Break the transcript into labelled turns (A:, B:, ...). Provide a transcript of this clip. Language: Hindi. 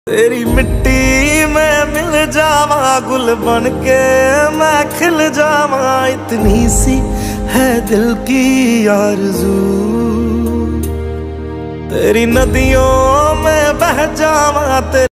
A: तेरी मिट्टी में मिल जावा, गुल बन के मैं खिल जावा, इतनी सी है दिल की आरज़ू। तेरी नदियों में बह जावा,